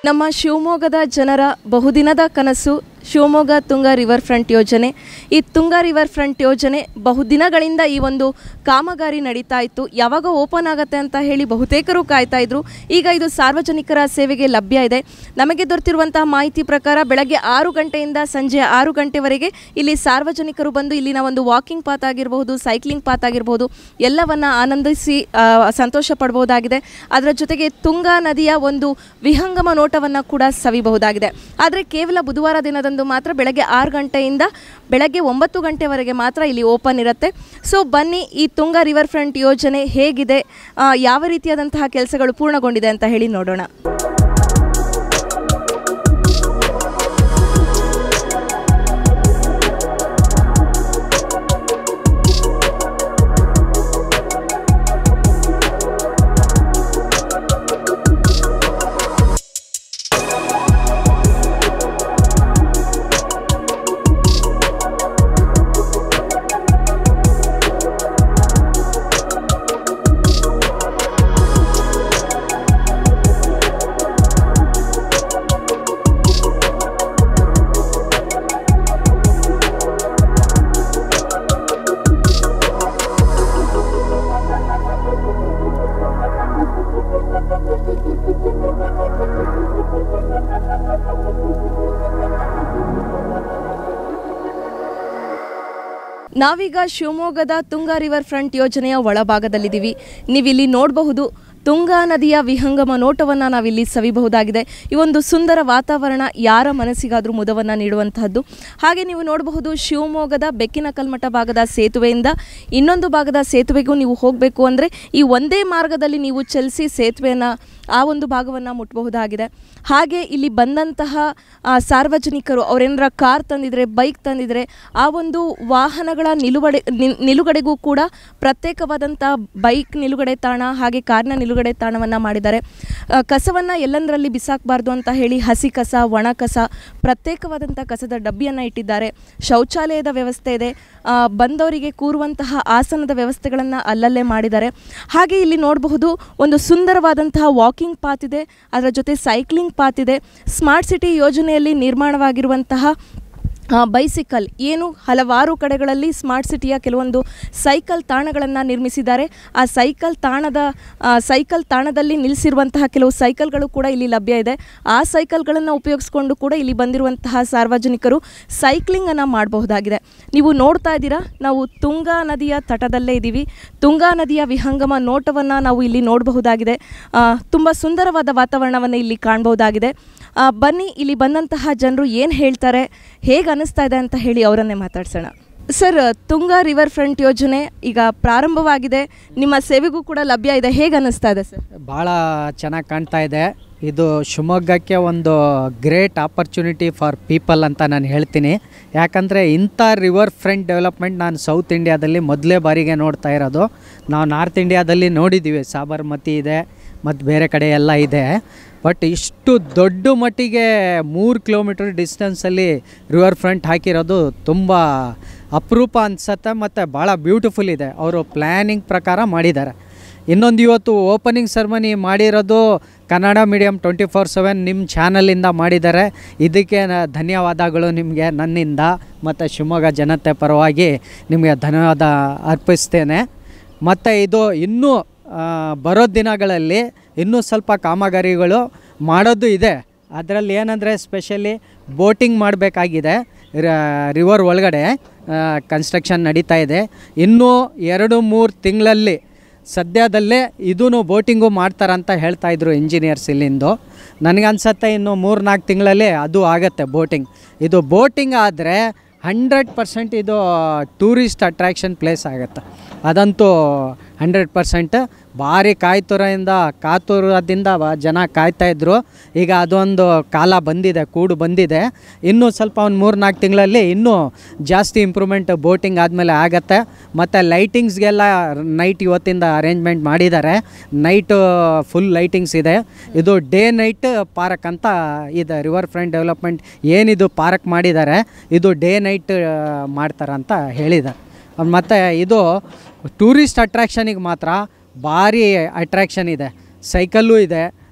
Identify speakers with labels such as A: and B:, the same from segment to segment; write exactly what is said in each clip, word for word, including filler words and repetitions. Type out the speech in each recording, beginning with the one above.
A: ನಮ್ಮ ಶಿವಮೊಗ್ಗದ ಜನರ ಬಹುದಿನದ ಕನಸು ಶಿವಮೊಗ್ಗ ತುಂಗ ರಿವರ್ ಫ್ರಂಟ್ ಯೋಜನೆ. ಈ ತುಂಗ ರಿವರ್ ಫ್ರಂಟ್ ಯೋಜನೆ ಬಹುದಿನಗಳಿಂದ ಈ ಒಂದು ಕಾಮಗಾರಿ ನಡೀತಾ ಇತ್ತು. ಯಾವಾಗ ಓಪನ್ ಆಗುತ್ತೆ ಅಂತ ಹೇಳಿ ಬಹುತೇಕರು ಕಾಯ್ತಾ ಇದ್ರು. ಈಗ ಇದು ಸಾರ್ವಜನಿಕರ ಸೇವೆಗೆ ಲಭ್ಯ ಇದೆ. ನಮಗೆ ದೊರೆತಿರುವಂತಹ ಮಾಹಿತಿ ಪ್ರಕಾರ ಬೆಳಗ್ಗೆ ಆರು ಗಂಟೆಯಿಂದ ಸಂಜೆ ಆರು ಗಂಟೆವರೆಗೆ ಇಲ್ಲಿ ಸಾರ್ವಜನಿಕರು ಬಂದು ಇಲ್ಲಿನ ಒಂದು ವಾಕಿಂಗ್ ಪಾತ್ ಆಗಿರಬಹುದು, ಸೈಕ್ಲಿಂಗ್ ಪಾತ್ ಆಗಿರಬಹುದು, ಎಲ್ಲವನ್ನ ಆನಂದಿಸಿ ಸಂತೋಷ ಪಡಬಹುದಾಗಿದೆ. ಅದರ ಜೊತೆಗೆ ತುಂಗಾ ನದಿಯ ಒಂದು ವಿಹಂಗಮ ನೋಟವನ್ನು ಕೂಡ ಸವಿಬಹುದಾಗಿದೆ. ಆದರೆ ಕೇವಲ ಬುಧವಾರ ದಿನದ ಮಾತ್ರ ಬೆಳಗ್ಗೆ ಆರು ಗಂಟೆಯಿಂದ ಬೆಳಗ್ಗೆ ಒಂಬತ್ತು ಗಂಟೆವರೆಗೆ ಮಾತ್ರ ಇಲ್ಲಿ ಓಪನ್ ಇರುತ್ತೆ. ಸೊ ಬನ್ನಿ, ಈ ತುಂಗಾ ರಿವರ್ ಫ್ರಂಟ್ ಯೋಜನೆ ಹೇಗಿದೆ, ಯಾವ ರೀತಿಯಾದಂತಹ ಕೆಲಸಗಳು ಪೂರ್ಣಗೊಂಡಿದೆ ಅಂತ ಹೇಳಿ ನೋಡೋಣ. ನಾವೀಗ ಶಿವಮೊಗ್ಗದ ತುಂಗಾ ರಿವರ್ ಫ್ರಂಟ್ ಯೋಜನೆಯ ಒಳಭಾಗದಲ್ಲಿದ್ದೀವಿ. ನೀವಿಲ್ಲಿ ನೋಡಬಹುದು ತುಂಗಾ ನದಿಯ ವಿಹಂಗಮ ನೋಟವನ್ನು ನಾವಿಲ್ಲಿ ಸವಿಬಹುದಾಗಿದೆ. ಈ ಒಂದು ಸುಂದರ ವಾತಾವರಣ ಯಾರ ಮನಸ್ಸಿಗಾದರೂ ಮುದವನ್ನು ನೀಡುವಂತಹದ್ದು. ಹಾಗೆ ನೀವು ನೋಡಬಹುದು ಶಿವಮೊಗ್ಗದ ಬೆಕ್ಕಿನಕಲ್ಮಠ ಭಾಗದ ಸೇತುವೆಯಿಂದ ಇನ್ನೊಂದು ಭಾಗದ ಸೇತುವೆಗೂ ನೀವು ಹೋಗಬೇಕು ಅಂದರೆ ಈ ಒಂದೇ ಮಾರ್ಗದಲ್ಲಿ ನೀವು ಚಲಿಸಿ ಸೇತುವೆಯನ್ನು ಆ ಒಂದು ಭಾಗವನ್ನು ಮುಟ್ಟಬಹುದಾಗಿದೆ. ಹಾಗೆ ಇಲ್ಲಿ ಬಂದಂತಹ ಸಾರ್ವಜನಿಕರು ಅವರೇನಾರ ಕಾರ್ ತಂದಿದ್ರೆ, ಬೈಕ್ ತಂದಿದ್ರೆ ಆ ಒಂದು ವಾಹನಗಳ ನಿಲುಗಡೆ ನಿಲುಗಡೆಗೂ ಕೂಡ ಪ್ರತ್ಯೇಕವಾದಂಥ ಬೈಕ್ ನಿಲುಗಡೆ ತಾಣ ಹಾಗೆ ಕಾರ್ನ ನಿಲುಗಡೆ ತಾಣವನ್ನು ಮಾಡಿದ್ದಾರೆ. ಕಸವನ್ನು ಎಲ್ಲಂದರಲ್ಲಿ ಬಿಸಾಕಬಾರ್ದು ಅಂತ ಹೇಳಿ ಹಸಿ ಕಸ, ಒಣ ಕಸ, ಪ್ರತ್ಯೇಕವಾದಂಥ ಕಸದ ಡಬ್ಬಿಯನ್ನು ಇಟ್ಟಿದ್ದಾರೆ. ಶೌಚಾಲಯದ ವ್ಯವಸ್ಥೆ ಇದೆ. ಬಂದವರಿಗೆ ಕೂರುವಂತಹ ಆಸನದ ವ್ಯವಸ್ಥೆಗಳನ್ನು ಅಲ್ಲಲ್ಲೇ ಮಾಡಿದ್ದಾರೆ. ಹಾಗೆ ಇಲ್ಲಿ ನೋಡಬಹುದು ಒಂದು ಸುಂದರವಾದಂತಹ ವಾಕಿಂಗ್ ಪಾತ್ ಇದೆ, ಅದರ ಜೊತೆ ಸೈಕ್ಲಿಂಗ್ ಪಾತ್ ಇದೆ. ಸ್ಮಾರ್ಟ್ ಸಿಟಿ ಯೋಜನೆಯಲ್ಲಿ ನಿರ್ಮಾಣವಾಗಿರುವಂತಹ ಬೈಸಿಕಲ್ ಏನು ಹಲವಾರು ಕಡೆಗಳಲ್ಲಿ ಸ್ಮಾರ್ಟ್ ಸಿಟಿಯ ಕೆಲವೊಂದು ಸೈಕಲ್ ತಾಣಗಳನ್ನು ನಿರ್ಮಿಸಿದ್ದಾರೆ. ಆ ಸೈಕಲ್ ತಾಣದ ಸೈಕಲ್ ತಾಣದಲ್ಲಿ ನಿಲ್ಲಿಸಿರುವಂತಹ ಕೆಲವು ಸೈಕಲ್ಗಳು ಕೂಡ ಇಲ್ಲಿ ಲಭ್ಯ ಇದೆ. ಆ ಸೈಕಲ್ಗಳನ್ನು ಉಪಯೋಗಿಸ್ಕೊಂಡು ಕೂಡ ಇಲ್ಲಿ ಬಂದಿರುವಂತಹ ಸಾರ್ವಜನಿಕರು ಸೈಕ್ಲಿಂಗನ್ನು ಮಾಡಬಹುದಾಗಿದೆ. ನೀವು ನೋಡ್ತಾ ಇದ್ದೀರಾ, ನಾವು ತುಂಗಾ ನದಿಯ ತಟದಲ್ಲೇ ಇದ್ದೀವಿ. ತುಂಗಾ ನದಿಯ ವಿಹಂಗಮ ನೋಟವನ್ನು ನಾವು ಇಲ್ಲಿ ನೋಡಬಹುದಾಗಿದೆ. ತುಂಬ ಸುಂದರವಾದ ವಾತಾವರಣವನ್ನು ಇಲ್ಲಿ ಕಾಣಬಹುದಾಗಿದೆ. ಬನ್ನಿ, ಇಲ್ಲಿ ಬಂದಂತಹ ಜನರು ಏನು ಹೇಳ್ತಾರೆ, ಹೇಗೆ ಅನಿಸ್ತಾ ಇದೆ ಅಂತ ಹೇಳಿ ಅವರನ್ನೇ ಮಾತಾಡ್ಸೋಣ. ಸರ್, ತುಂಗಾ ರಿವರ್ ಫ್ರಂಟ್ ಯೋಜನೆ ಈಗ ಪ್ರಾರಂಭವಾಗಿದೆ, ನಿಮ್ಮ ಸೇವೆಗೂ ಕೂಡ ಲಭ್ಯ ಇದೆ, ಹೇಗೆ ಅನ್ನಿಸ್ತಾ ಇದೆ ಸರ್?
B: ಭಾಳ ಚೆನ್ನಾಗಿ ಕಾಣ್ತಾ ಇದೆ. ಇದು ಶಿವಮೊಗ್ಗಕ್ಕೆ ಒಂದು ಗ್ರೇಟ್ ಆಪರ್ಚುನಿಟಿ ಫಾರ್ ಪೀಪಲ್ ಅಂತ ನಾನು ಹೇಳ್ತೀನಿ. ಯಾಕಂದರೆ ಇಂಥ ರಿವರ್ ಫ್ರಂಟ್ ಡೆವಲಪ್ಮೆಂಟ್ ನಾನು ಸೌತ್ ಇಂಡಿಯಾದಲ್ಲಿ ಮೊದಲೇ ಬಾರಿಗೆ ನೋಡ್ತಾ ಇರೋದು. ನಾವು ನಾರ್ತ್ ಇಂಡಿಯಾದಲ್ಲಿ ನೋಡಿದ್ದೀವಿ, ಸಾಬರ್ಮತಿ ಇದೆ ಮತ್ತು ಬೇರೆ ಕಡೆ ಎಲ್ಲ ಇದೆ. ಬಟ್ ಇಷ್ಟು ದೊಡ್ಡ ಮಟ್ಟಿಗೆ ಮೂರು ಕಿಲೋಮೀಟರ್ ಡಿಸ್ಟೆನ್ಸಲ್ಲಿ ರಿವರ್ ಫ್ರಂಟ್ ಹಾಕಿರೋದು ತುಂಬ ಅಪರೂಪ ಅನಿಸುತ್ತೆ ಮತ್ತು ಭಾಳ ಬ್ಯೂಟಿಫುಲ್ ಇದೆ. ಅವರು ಪ್ಲ್ಯಾನಿಂಗ್ ಪ್ರಕಾರ ಮಾಡಿದ್ದಾರೆ. ಇನ್ನೊಂದು ಇವತ್ತು ಓಪನಿಂಗ್ ಸೆರೆಮನಿ ಮಾಡಿರೋದು Kannada medium twenty four seven ನಿಮ್ಮ ಚಾನಲಿಂದ ಮಾಡಿದ್ದಾರೆ. ಇದಕ್ಕೆ ಧನ್ಯವಾದಗಳು ನಿಮಗೆ ನನ್ನಿಂದ ಮತ್ತು ಶಿವಮೊಗ್ಗ ಜನತೆ ಪರವಾಗಿ ನಿಮಗೆ ಧನ್ಯವಾದ ಅರ್ಪಿಸ್ತೇನೆ. ಮತ್ತು ಇದು ಇನ್ನೂ ಬರೋ ದಿನಗಳಲ್ಲಿ ಇನ್ನೂ ಸ್ವಲ್ಪ ಕಾಮಗಾರಿಗಳು ಮಾಡೋದು ಇದೆ. ಅದರಲ್ಲಿ ಏನಂದರೆ ಸ್ಪೆಷಲಿ ಬೋಟಿಂಗ್ ಮಾಡಬೇಕಾಗಿದೆ. ರಿವರ್ ಒಳಗಡೆ ಕನ್ಸ್ಟ್ರಕ್ಷನ್ ನಡೀತಾ ಇದೆ. ಇನ್ನೂ ಎರಡು ಮೂರು ತಿಂಗಳಲ್ಲಿ ಸದ್ಯದಲ್ಲೇ ಇದೂ ಬೋಟಿಂಗು ಮಾಡ್ತಾರಂತ ಹೇಳ್ತಾಯಿದ್ರು ಇಂಜಿನಿಯರ್ಸ್ ಇಲ್ಲಿಂದು. ನನಗನ್ಸತ್ತೆ ಇನ್ನು ಮೂರು ನಾಲ್ಕು ತಿಂಗಳಲ್ಲಿ ಅದು ಆಗುತ್ತೆ ಬೋಟಿಂಗ್. ಇದು ಬೋಟಿಂಗ್ ಆದರೆ ಹಂಡ್ರೆಡ್ ಪರ್ಸೆಂಟ್ ಇದು ಟೂರಿಸ್ಟ್ ಅಟ್ರ್ಯಾಕ್ಷನ್ ಪ್ಲೇಸ್ ಆಗುತ್ತೆ. ಅದಂತೂ ಹಂಡ್ರೆಡ್ ಪರ್ಸೆಂಟ್. ಭಾರಿ ಕಾಯ್ತುರದಿಂದ ಕಾತುರದಿಂದ ಜನ ಕಾಯ್ತಾಯಿದ್ರು. ಈಗ ಅದೊಂದು ಕಾಲ ಬಂದಿದೆ, ಕೂಡು ಬಂದಿದೆ. ಇನ್ನೂ ಸ್ವಲ್ಪ ಒಂದು ಮೂರು ನಾಲ್ಕು ತಿಂಗಳಲ್ಲಿ ಇನ್ನೂ ಜಾಸ್ತಿ ಇಂಪ್ರೂವ್ಮೆಂಟ್ ಬೋಟಿಂಗ್ ಆದಮೇಲೆ ಆಗುತ್ತೆ. ಮತ್ತು ಲೈಟಿಂಗ್ಸ್ಗೆಲ್ಲ ನೈಟ್ ಇವತ್ತಿಂದ ಅರೇಂಜ್ಮೆಂಟ್ ಮಾಡಿದ್ದಾರೆ. ನೈಟು ಫುಲ್ ಲೈಟಿಂಗ್ಸ್ ಇದೆ. ಇದು ಡೇ ನೈಟ್ ಪಾರ್ಕ್ ಅಂತ ಇದೆ. ರಿವರ್ ಫ್ರಂಟ್ ಡೆವಲಪ್ಮೆಂಟ್ ಏನಿದು ಪಾರ್ಕ್ ಮಾಡಿದ್ದಾರೆ, ಇದು ಡೇ ನೈಟ್ ಮಾಡ್ತಾರಂತ ಹೇಳಿದ್ದಾರೆ. ಮತ್ತು ಇದು ಟೂರಿಸ್ಟ್ ಅಟ್ರ್ಯಾಕ್ಷನಿಗೆ ಮಾತ್ರ ಭಾರಿ ಅಟ್ರ್ಯಾಕ್ಷನ್ ಇದೆ. ಸೈಕಲ್ಲು ಇದೆ.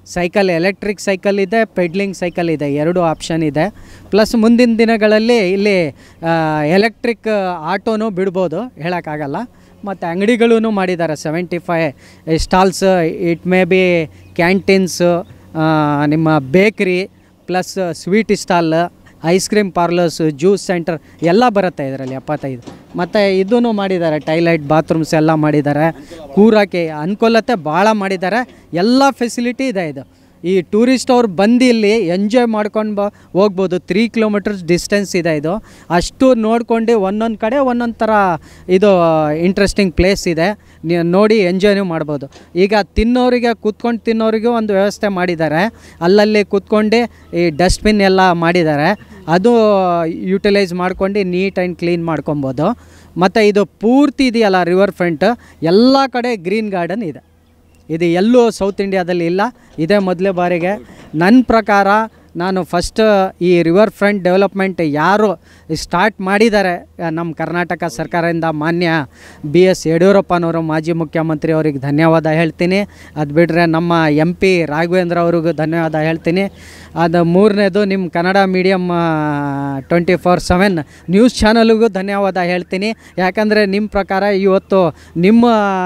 B: ಸೈಕಲ್ ಎಲೆಕ್ಟ್ರಿಕ್ ಸೈಕಲ್ ಇದೆ, ಪೆಡ್ಲಿಂಗ್ ಸೈಕಲ್ ಇದೆ, ಎರಡು ಆಪ್ಷನ್ ಇದೆ. ಪ್ಲಸ್ ಮುಂದಿನ ದಿನಗಳಲ್ಲಿ ಇಲ್ಲಿ ಎಲೆಕ್ಟ್ರಿಕ್ ಆಟೋನೂ ಬಿಡ್ಬೋದು, ಹೇಳೋಕ್ಕಾಗಲ್ಲ. ಮತ್ತು ಅಂಗಡಿಗಳೂ ಮಾಡಿದ್ದಾರೆ, seventy five stalls. It may be canteens, ನಿಮ್ಮ bakery, plus sweet stall, ice cream parlours, juice centre ಎಲ್ಲ ಬರುತ್ತೆ ಇದರಲ್ಲಿ ಎಪ್ಪತ್ತೈದು. ಮತ್ತು ಇದೂ ಮಾಡಿದ್ದಾರೆ, ಟೈಲೆಟ್ ಬಾತ್ರೂಮ್ಸ್ ಎಲ್ಲ ಮಾಡಿದ್ದಾರೆ. ಕೂರೋಕ್ಕೆ ಅನುಕೂಲತೆ ಭಾಳ ಮಾಡಿದ್ದಾರೆ, ಎಲ್ಲ ಫೆಸಿಲಿಟಿ ಇದೆ. ಇದು ಈ ಟೂರಿಸ್ಟ್ ಅವ್ರು ಬಂದು ಇಲ್ಲಿ ಎಂಜಾಯ್ ಮಾಡ್ಕೊಂಡು ಬ ಹೋಗ್ಬೋದು. ತ್ರೀ ಕಿಲೋಮೀಟರ್ಸ್ ಡಿಸ್ಟೆನ್ಸ್ ಇದೆ ಇದು. ಅಷ್ಟು ನೋಡ್ಕೊಂಡು ಒಂದೊಂದು ಕಡೆ ಒಂದೊಂದು ಥರ ಇದು ಇಂಟ್ರೆಸ್ಟಿಂಗ್ ಪ್ಲೇಸ್ ಇದೆ, ನೀವು ನೋಡಿ ಎಂಜಾಯ್ನೂ ಮಾಡ್ಬೋದು. ಈಗ ತಿನ್ನೋರಿಗೆ ಕೂತ್ಕೊಂಡು ತಿನ್ನೋರಿಗೂ ಒಂದು ವ್ಯವಸ್ಥೆ ಮಾಡಿದ್ದಾರೆ, ಅಲ್ಲಲ್ಲಿ ಕೂತ್ಕೊಂಡು ಈ ಡಸ್ಟ್ಬಿನ್ ಎಲ್ಲ ಮಾಡಿದ್ದಾರೆ, ಅದು ಯೂಟಿಲೈಸ್ ಮಾಡ್ಕೊಂಡು ನೀಟ್ ಆ್ಯಂಡ್ ಕ್ಲೀನ್ ಮಾಡ್ಕೊಬೋದು. ಮತ್ತು ಇದು ಪೂರ್ತಿ ಇದೆಯಲ್ಲ ರಿವರ್ ಫ್ರಂಟ್, ಎಲ್ಲ ಕಡೆ ಗ್ರೀನ್ ಗಾರ್ಡನ್ ಇದೆ. ಇದು ಎಲ್ಲೂ ಸೌತ್ ಇಂಡಿಯಾದಲ್ಲಿ ಇಲ್ಲ, ಇದೇ ಮೊದಲೇ ಬಾರಿಗೆ. ನನ್ನ ಪ್ರಕಾರ ನಾನು ಫಸ್ಟ್ ಈ ರಿವರ್ ಫ್ರಂಟ್ ಡೆವಲಪ್ಮೆಂಟ್ ಯಾರು ಸ್ಟಾರ್ಟ್ ಮಾಡಿದ್ದಾರೆ ನಮ್ಮ ಕರ್ನಾಟಕ ಸರ್ಕಾರದಿಂದ, ಮಾನ್ಯ ಬಿ ಎಸ್ ಯಡಿಯೂರಪ್ಪನವರು ಮಾಜಿ ಮುಖ್ಯಮಂತ್ರಿ ಅವ್ರಿಗೆ ಧನ್ಯವಾದ ಹೇಳ್ತೀನಿ. ಅದು ಬಿಟ್ಟರೆ ನಮ್ಮ ಎಂ ಪಿ ರಾಘವೇಂದ್ರ ಅವ್ರಿಗೂ ಧನ್ಯವಾದ ಹೇಳ್ತೀನಿ. ಅದು ಮೂರನೇದು ನಿಮ್ಮ Kannada medium twenty four seven news ಚಾನಲ್ಗೂ ಧನ್ಯವಾದ ಹೇಳ್ತೀನಿ. ಯಾಕಂದರೆ ನಿಮ್ಮ ಪ್ರಕಾರ ಇವತ್ತು ನಿಮ್ಮ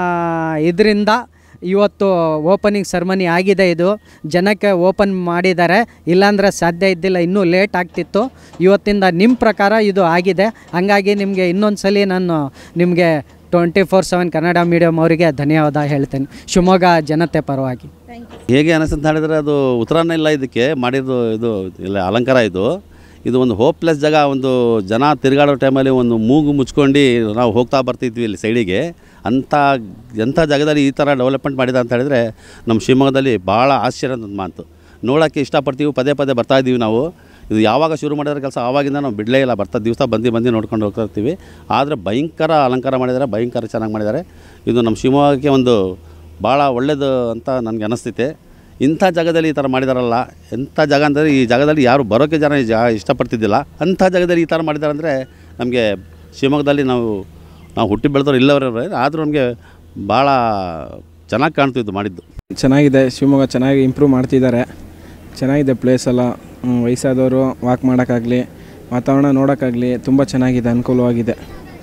B: ಇದರಿಂದ ಇವತ್ತು ಓಪನಿಂಗ್ ಸೆರೆಮನಿ ಆಗಿದೆ, ಇದು ಜನಕ್ಕೆ ಓಪನ್ ಮಾಡಿದ್ದಾರೆ. ಇಲ್ಲಾಂದರೆ ಸಾಧ್ಯ ಇದ್ದಿಲ್ಲ, ಇನ್ನೂ ಲೇಟ್ ಆಗ್ತಿತ್ತು. ಇವತ್ತಿಂದ ನಿಮ್ಮ ಪ್ರಕಾರ ಇದು ಆಗಿದೆ, ಹಾಗಾಗಿ ನಿಮಗೆ ಇನ್ನೊಂದು ಸಲ ನಾನು ನಿಮಗೆ twenty four seven Kannada medium ಅವರಿಗೆ ಧನ್ಯವಾದ ಹೇಳ್ತೇನೆ, ಶಿವಮೊಗ್ಗ ಜನತೆ ಪರವಾಗಿ.
C: ಹೇಗೆ ಅನಿಸ್ತಂತ ಹೇಳಿದರೆ ಅದು ಉತ್ತರನೇ ಇಲ್ಲ ಇದಕ್ಕೆ ಮಾಡಿದ್ದು. ಇದು ಇಲ್ಲ ಅಲಂಕಾರ, ಇದು ಇದು ಒಂದು ಹೋಪ್ಲೆಸ್ ಜಾಗ. ಒಂದು ಜನ ತಿರುಗಾಡೋ ಟೈಮಲ್ಲಿ ಒಂದು ಮೂಗು ಮುಚ್ಕೊಂಡು ನಾವು ಹೋಗ್ತಾ ಬರ್ತಿದ್ವಿ ಇಲ್ಲಿ ಸೈಡಿಗೆ. ಅಂಥ ಎಂಥ ಜಾಗದಲ್ಲಿ ಈ ಥರ ಡೆವಲಪ್ಮೆಂಟ್ ಮಾಡಿದ ಅಂತ ಹೇಳಿದರೆ ನಮ್ಮ ಶಿವಮೊಗ್ಗದಲ್ಲಿ ಭಾಳ ಆಶ್ಚರ್ಯದ ಮಾತು. ನೋಡೋಕ್ಕೆ ಇಷ್ಟಪಡ್ತೀವಿ, ಪದೇ ಪದೇ ಬರ್ತಾಯಿದ್ದೀವಿ ನಾವು. ಇದು ಯಾವಾಗ ಶುರು ಮಾಡಿದ್ರೆ ಕೆಲಸ ಆವಾಗಿಂದ ನಾವು ಬಿಡಲೇ ಇಲ್ಲ, ಬರ್ತಾ ದಿವಸ ಬಂದು ಬಂದು ನೋಡ್ಕೊಂಡು ಹೋಗ್ತಾ ಇರ್ತೀವಿ. ಆದರೆ ಭಯಂಕರ ಅಲಂಕಾರ ಮಾಡಿದ್ದಾರೆ, ಭಯಂಕರ ಚೆನ್ನಾಗಿ ಮಾಡಿದ್ದಾರೆ. ಇದು ನಮ್ಮ ಶಿವಮೊಗ್ಗಕ್ಕೆ ಒಂದು ಭಾಳ ಒಳ್ಳೆಯದು ಅಂತ ನನಗೆ ಅನ್ನಿಸ್ತೈತೆ. ಇಂಥ ಜಾಗದಲ್ಲಿ ಈ ಥರ ಮಾಡಿದಾರಲ್ಲ, ಎಂಥ ಜಾಗ ಅಂದರೆ ಈ ಜಾಗದಲ್ಲಿ ಯಾರು ಬರೋಕ್ಕೆ ಜನ ಜಾ ಇಷ್ಟಪಡ್ತಿದ್ದಿಲ್ಲ, ಅಂಥ ಜಾಗದಲ್ಲಿ ಈ ಥರ ಮಾಡಿದ್ದಾರೆ ಅಂದರೆ ನಮಗೆ ಶಿವಮೊಗ್ಗದಲ್ಲಿ ನಾವು ನಾವು ಹುಟ್ಟಿ ಬೆಳೆದವ್ರು ಇಲ್ಲವರೇ, ಆದರೂ ನಮಗೆ ಭಾಳ ಚೆನ್ನಾಗಿ ಕಾಣ್ತಿದ್ದು ಮಾಡಿದ್ದು.
D: ಚೆನ್ನಾಗಿದೆ, ಶಿವಮೊಗ್ಗ ಚೆನ್ನಾಗಿ ಇಂಪ್ರೂವ್ ಮಾಡ್ತಿದ್ದಾರೆ. ಚೆನ್ನಾಗಿದೆ ಪ್ಲೇಸ್ ಎಲ್ಲ. ವಯಸ್ಸಾದವರು ವಾಕ್ ಮಾಡೋಕ್ಕಾಗಲಿ, ವಾತಾವರಣ ನೋಡೋಕ್ಕಾಗಲಿ ತುಂಬ ಚೆನ್ನಾಗಿದೆ, ಅನುಕೂಲವಾಗಿದೆ.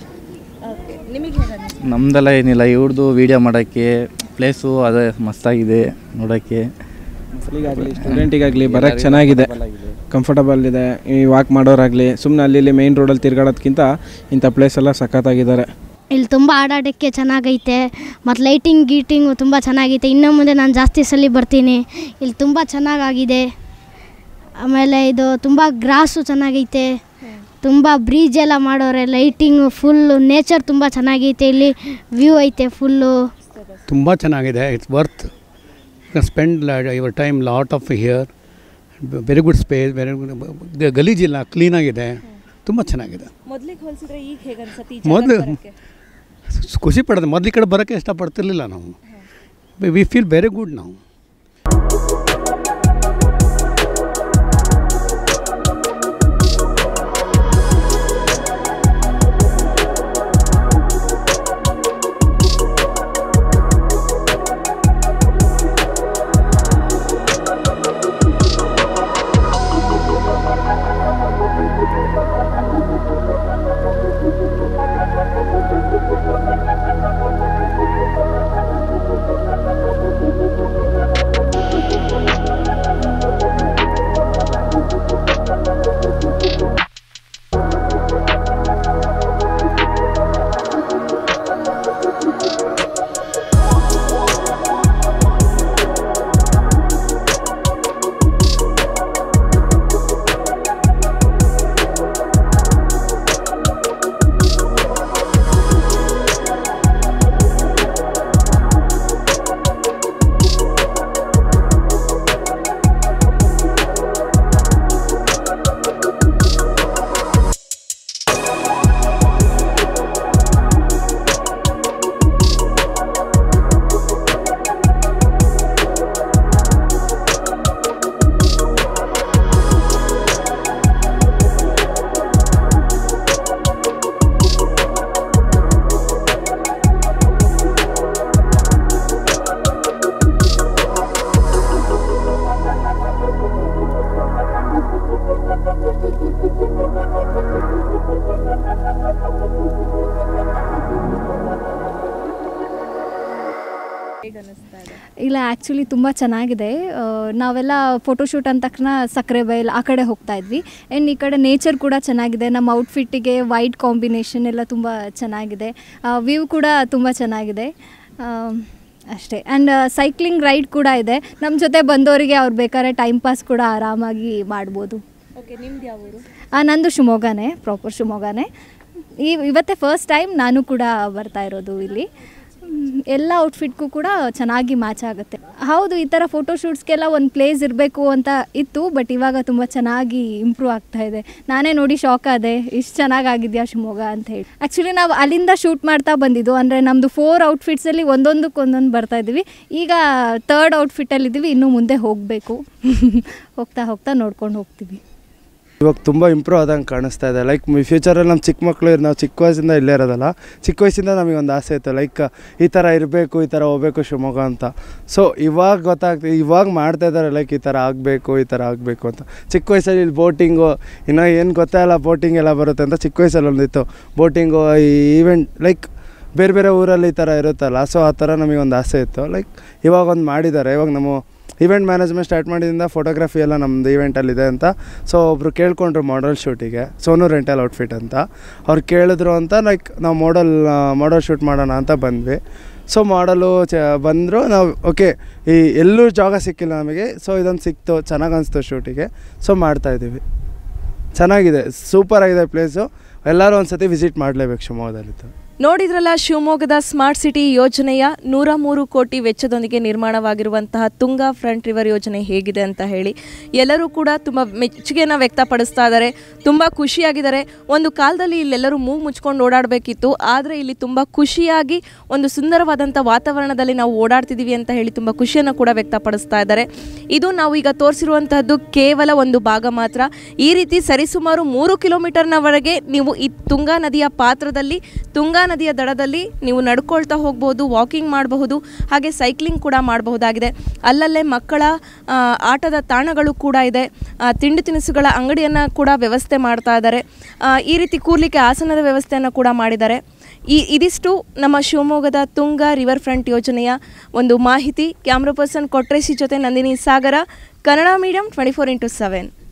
E: ನಮ್ಮದೆಲ್ಲ ಏನಿಲ್ಲ, ಇವ್ರದ್ದು ವೀಡಿಯೋ ಮಾಡೋಕ್ಕೆ ಪ್ಲೇಸು ಅದೇ ಮಸ್ತಾಗಿದೆ ನೋಡೋಕ್ಕೆ.
D: ಮಕ್ಕಳಿಗಾಗಲಿ ಸ್ಟೂಡೆಂಟಿಗಾಗಲಿ ಬರೋಕ್ಕೆ ಚೆನ್ನಾಗಿದೆ, ಕಂಫರ್ಟಬಲ್ ಇದೆ. ಈ ವಾಕ್ ಮಾಡೋರಾಗಲಿ ಸುಮ್ಮನೆ ಅಲ್ಲಿ ಇಲ್ಲಿ ಮೇಯ್ನ್ ರೋಡಲ್ಲಿ ತಿರುಗಾಡೋದಕ್ಕಿಂತ ಇಂಥ ಪ್ಲೇಸ್ ಎಲ್ಲ ಸಖತ್ತಾಗಿದ್ದಾರೆ.
F: ಇಲ್ಲಿ ತುಂಬ ಆಡಾಡೋಕ್ಕೆ ಚೆನ್ನಾಗೈತೆ, ಮತ್ತು ಲೈಟಿಂಗ್ ಗೀಟಿಂಗು ತುಂಬ ಚೆನ್ನಾಗೈತೆ. ಇನ್ನು ಮುಂದೆ ನಾನು ಜಾಸ್ತಿ ಸಲ ಬರ್ತೀನಿ. ಇಲ್ಲಿ ತುಂಬ ಚೆನ್ನಾಗಾಗಿದೆ. ಆಮೇಲೆ ಇದು ತುಂಬ ಗ್ರಾಸು ಚೆನ್ನಾಗೈತೆ, ತುಂಬ ಬ್ರಿಡ್ಜ್ ಎಲ್ಲ ಮಾಡೋರೆ, ಲೈಟಿಂಗು ಫುಲ್ಲು, ನೇಚರ್ ತುಂಬ ಚೆನ್ನಾಗೈತೆ. ಇಲ್ಲಿ ವ್ಯೂ ಐತೆ ಫುಲ್ಲು,
G: ತುಂಬ ಚೆನ್ನಾಗಿದೆ. It's worth spend your time lot of here. Very good space, very good, ಗಲೀಜಿಲ್ಲ, ಕ್ಲೀನಾಗಿದೆ, ತುಂಬ ಚೆನ್ನಾಗಿದೆ. ಮೊದಲು ಖುಷಿ ಪಡೋದು, ಮೊದಲು ಈ ಕಡೆ ಬರೋಕ್ಕೆ ಇಷ್ಟಪಡ್ತಿರ್ಲಿಲ್ಲ ನಾವು. ವಿ ಫೀಲ್ ವೆರಿ ಗುಡ್ ನಾವು.
A: ಹೇಗೆ ಅನಿಸ್ತಾ ಇದೆ?
H: ಇಲ್ಲ ಆ್ಯಕ್ಚುಲಿ ತುಂಬ ಚೆನ್ನಾಗಿದೆ. ಆ, ನಾವೆಲ್ಲ ಫೋಟೋಶೂಟ್ ಅಂದ ತಕ್ಷಣ ಸಕ್ಕರೆ ಬೈಲ್ ಆ ಕಡೆ ಹೋಗ್ತಾ ಇದ್ವಿ. ಆ್ಯಂಡ್ ಈ ಕಡೆ ನೇಚರ್ ಕೂಡ ಚೆನ್ನಾಗಿದೆ. ನಮ್ಮ ಔಟ್ಫಿಟ್ಟಿಗೆ ವೈಟ್ ಕಾಂಬಿನೇಷನ್ ಎಲ್ಲ ತುಂಬ ಚೆನ್ನಾಗಿದೆ. ವ್ಯೂ ಕೂಡ ತುಂಬ ಚೆನ್ನಾಗಿದೆ. ಆ, ಅಷ್ಟೇ. ಆ್ಯಂಡ್ ಸೈಕ್ಲಿಂಗ್ ರೈಡ್ ಕೂಡ ಇದೆ. ನಮ್ಮ ಜೊತೆ ಬಂದವರಿಗೆ ಅವ್ರು ಬೇಕಾದ್ರೆ ಟೈಮ್ ಪಾಸ್ ಕೂಡ ಆರಾಮಾಗಿ ಮಾಡ್ಬೋದು.
A: ಓಕೆ, ನಿಮ್ದು ಯಾವ ಊರು?
H: ನಂದು ಶಿವಮೊಗ್ಗನೇ, ಪ್ರಾಪರ್ ಶಿವಮೊಗ್ಗನೇ. ಈ ಇವತ್ತೇ ಫಸ್ಟ್ ಟೈಮ್ ನಾನು ಕೂಡ ಬರ್ತಾ ಇರೋದು ಇಲ್ಲಿ. ಎಲ್ಲ ಔಟ್ಫಿಟ್ಗೂ ಕೂಡ ಚೆನ್ನಾಗಿ ಮ್ಯಾಚ್ ಆಗುತ್ತೆ. ಹೌದು, ಈ ಥರ ಫೋಟೋಶೂಟ್ಸ್ಗೆಲ್ಲ ಒಂದು ಪ್ಲೇಸ್ ಇರಬೇಕು ಅಂತ ಇತ್ತು, ಬಟ್ ಇವಾಗ ತುಂಬ ಚೆನ್ನಾಗಿ ಇಂಪ್ರೂವ್ ಆಗ್ತಾ ಇದೆ. ನಾನೇ ನೋಡಿ ಶಾಕ್ ಆದೆ, ಇಷ್ಟು ಚೆನ್ನಾಗಾಗಿದೆಯಾ ಶಿವಮೊಗ್ಗ ಅಂತ ಹೇಳಿ. ಆ್ಯಕ್ಚುಲಿ ನಾವು ಅಲ್ಲಿಂದ ಶೂಟ್ ಮಾಡ್ತಾ ಬಂದಿದ್ದು, ಅಂದರೆ ನಮ್ಮದು ಫೋರ್ ಔಟ್ಫಿಟ್ಸಲ್ಲಿ ಒಂದೊಂದಕ್ಕೆ ಒಂದೊಂದು ಬರ್ತಾಯಿದ್ದೀವಿ. ಈಗ ತರ್ಡ್ ಔಟ್ಫಿಟ್ಟಲ್ಲಿದ್ದೀವಿ, ಇನ್ನೂ ಮುಂದೆ ಹೋಗಬೇಕು. ಹೋಗ್ತಾ ಹೋಗ್ತಾ ನೋಡ್ಕೊಂಡು ಹೋಗ್ತೀವಿ.
I: ಇವಾಗ ತುಂಬ ಇಂಪ್ರೂವ್ ಆದಂಗೆ ಕಾಣಿಸ್ತಾ ಇದೆ. ಲೈಕ್ ಫ್ಯೂಚರಲ್ಲಿ ನಮ್ಮ ಚಿಕ್ಕ ಮಕ್ಕಳು ನಾವು ಚಿಕ್ಕ ವಯಸ್ಸಿಂದ ಇಲ್ಲೇ ಇರೋದಲ್ಲ, ಚಿಕ್ಕ ವಯಸ್ಸಿಂದ ನಮಗೆ ಒಂದು ಆಸೆ ಇತ್ತು, ಲೈಕ್ ಈ ಥರ ಇರಬೇಕು, ಈ ಥರ ಹೋಗ್ಬೇಕು ಶಿವಮೊಗ್ಗ ಅಂತ. ಸೊ ಇವಾಗ ಗೊತ್ತಾಗ್ತದೆ, ಇವಾಗ ಮಾಡ್ತಾ ಇದ್ದಾರೆ, ಲೈಕ್ ಈ ಥರ ಆಗಬೇಕು, ಈ ಥರ ಆಗಬೇಕು ಅಂತ. ಚಿಕ್ಕ ವಯಸ್ಸಲ್ಲಿ ಇಲ್ಲಿ ಬೋಟಿಂಗು, ಇನ್ನೂ ಏನು ಗೊತ್ತೇ ಇಲ್ಲ ಬೋಟಿಂಗ್ ಎಲ್ಲ ಬರುತ್ತೆ ಅಂತ ಚಿಕ್ಕ ವಯಸ್ಸಲ್ಲಿ ಒಂದಿತ್ತು ಬೋಟಿಂಗು, ಈ ಈವೆಂಟ್ ಲೈಕ್ ಬೇರೆ ಬೇರೆ ಊರಲ್ಲಿ ಈ ಥರ ಇರುತ್ತಲ್ಲ. ಸೊ ಆ ಥರ ನಮಗೆ ಒಂದು ಆಸೆ ಇತ್ತು. ಲೈಕ್ ಇವಾಗ ಒಂದು ಮಾಡಿದ್ದಾರೆ. ಇವಾಗ ನಮ್ಮ ಇವೆಂಟ್ ಮ್ಯಾನೇಜ್ಮೆಂಟ್ ಸ್ಟಾರ್ಟ್ ಮಾಡಿದಿಂದ ಫೋಟೋಗ್ರಫಿ ಎಲ್ಲ ನಮ್ಮದು ಈವೆಂಟಲ್ಲಿದೆ ಅಂತ. ಸೊ ಒಬ್ಬರು ಕೇಳ್ಕೊಂಡ್ರು ಮಾಡಲ್ ಶೂಟಿಗೆ, ಸೋನು ರೆಂಟಲ್ ಔಟ್ಫಿಟ್ ಅಂತ. ಅವ್ರು ಕೇಳಿದ್ರು ಅಂತ ಲೈಕ್ ನಾವು ಮಾಡಲ್ ಮಾಡಲ್ ಶೂಟ್ ಮಾಡೋಣ ಅಂತ ಬಂದ್ವಿ. ಸೊ ಮಾಡಲು ಚ ಬಂದರು ನಾವು. ಓಕೆ, ಈ ಎಲ್ಲೂ ಜಾಗ ಸಿಕ್ಕಿಲ್ಲ ನಮಗೆ, ಸೊ ಇದೊಂದು ಸಿಕ್ತು, ಚೆನ್ನಾಗಿ ಅನಿಸ್ತು ಶೂಟಿಗೆ. ಸೊ ಮಾಡ್ತಾಯಿದ್ದೀವಿ. ಚೆನ್ನಾಗಿದೆ, ಸೂಪರಾಗಿದೆ ಪ್ಲೇಸು. ಎಲ್ಲರೂ ಒಂದು ಸತಿ ವಿಸಿಟ್ ಮಾಡಲೇಬೇಕು ಶಿವಮೊಗ್ಗದಲ್ಲಿತ್ತು.
A: ನೋಡಿದ್ರಲ್ಲ, ಶಿವಮೊಗ್ಗದ ಸ್ಮಾರ್ಟ್ ಸಿಟಿ ಯೋಜನೆಯ ನೂರ ಮೂರು ಕೋಟಿ ವೆಚ್ಚದೊಂದಿಗೆ ನಿರ್ಮಾಣವಾಗಿರುವಂತಹ ತುಂಗಾ ಫ್ರಂಟ್ ರಿವರ್ ಯೋಜನೆ ಹೇಗಿದೆ ಅಂತ ಹೇಳಿ ಎಲ್ಲರೂ ಕೂಡ ತುಂಬ ಮೆಚ್ಚುಗೆಯನ್ನು ವ್ಯಕ್ತಪಡಿಸ್ತಾ ಇದ್ದಾರೆ, ತುಂಬ ಖುಷಿಯಾಗಿದ್ದಾರೆ. ಒಂದು ಕಾಲದಲ್ಲಿ ಇಲ್ಲೆಲ್ಲರೂ ಮೂಗು ಮುಚ್ಕೊಂಡು ಓಡಾಡಬೇಕಿತ್ತು, ಆದರೆ ಇಲ್ಲಿ ತುಂಬ ಖುಷಿಯಾಗಿ ಒಂದು ಸುಂದರವಾದಂಥ ವಾತಾವರಣದಲ್ಲಿ ನಾವು ಓಡಾಡ್ತಿದ್ದೀವಿ ಅಂತ ಹೇಳಿ ತುಂಬ ಖುಷಿಯನ್ನು ಕೂಡ ವ್ಯಕ್ತಪಡಿಸ್ತಾ ಇದ್ದಾರೆ. ಇದು ನಾವು ಈಗ ತೋರಿಸಿರುವಂತಹದ್ದು ಕೇವಲ ಒಂದು ಭಾಗ ಮಾತ್ರ. ಈ ರೀತಿ ಸರಿಸುಮಾರು ಮೂರು ಕಿಲೋಮೀಟರ್ನವರೆಗೆ ನೀವು ಈ ತುಂಗಾ ನದಿಯ ಪಾತ್ರದಲ್ಲಿ, ತುಂಗಾ ನದಿಯ ದಡದಲ್ಲಿ ನೀವು ನಡ್ಕೊಳ್ತಾ ಹೋಗ್ಬೋದು, ವಾಕಿಂಗ್ ಮಾಡಬಹುದು, ಹಾಗೆ ಸೈಕ್ಲಿಂಗ್ ಕೂಡ ಮಾಡಬಹುದಾಗಿದೆ. ಅಲ್ಲಲ್ಲೇ ಮಕ್ಕಳ ಆಟದ ತಾಣಗಳು ಕೂಡ ಇದೆ. ತಿಂಡಿ ತಿನಿಸುಗಳ ಅಂಗಡಿಯನ್ನು ಕೂಡ ವ್ಯವಸ್ಥೆ ಮಾಡ್ತಾ ಇದ್ದಾರೆ. ಈ ರೀತಿ ಕೂರ್ಲಿಕ್ಕೆ ಆಸನದ ವ್ಯವಸ್ಥೆಯನ್ನು ಕೂಡ ಮಾಡಿದ್ದಾರೆ. ಈ ಇದಿಷ್ಟು ನಮ್ಮ ಶಿವಮೊಗ್ಗದ ತುಂಗಾ ರಿವರ್ ಫ್ರಂಟ್ ಯೋಜನೆಯ ಒಂದು ಮಾಹಿತಿ. ಕ್ಯಾಮ್ರಾ ಪರ್ಸನ್ ಕೊಟ್ರೇಸಿ ಜೊತೆ Nandini Sagara, Kannada medium twenty four into seven.